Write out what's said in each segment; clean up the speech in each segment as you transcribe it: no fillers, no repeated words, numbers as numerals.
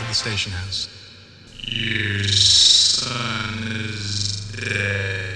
to the station house. Your son is dead.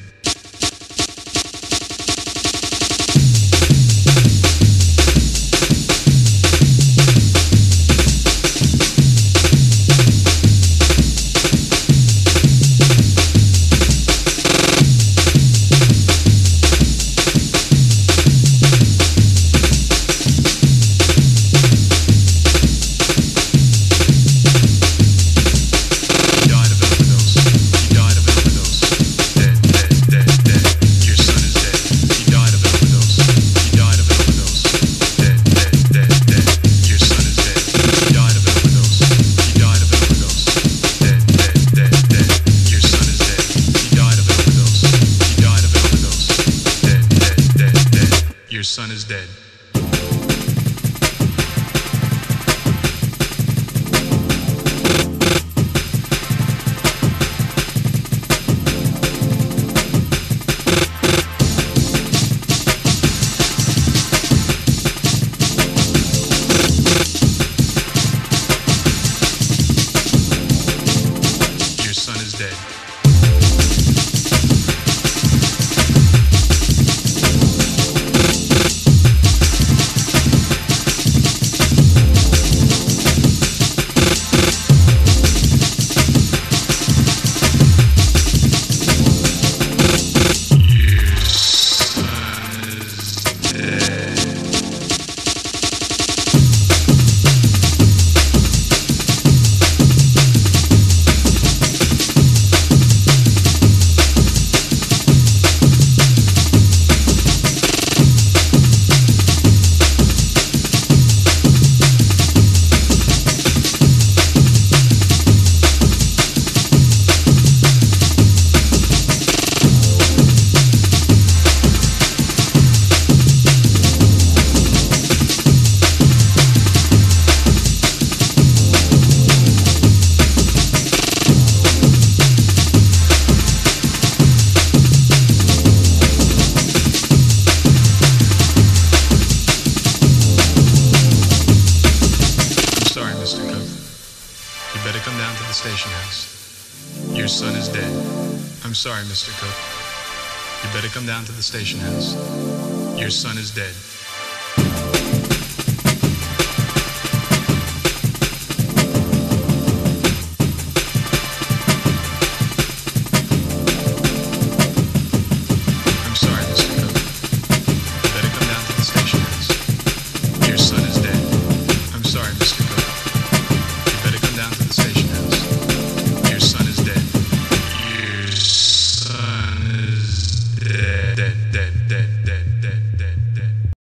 Your son is dead. Your son is dead. Mr. Cook, you better come down to the station house. Your son is dead. I'm sorry, Mr. Cook. You better come down to the station house. Your son is dead.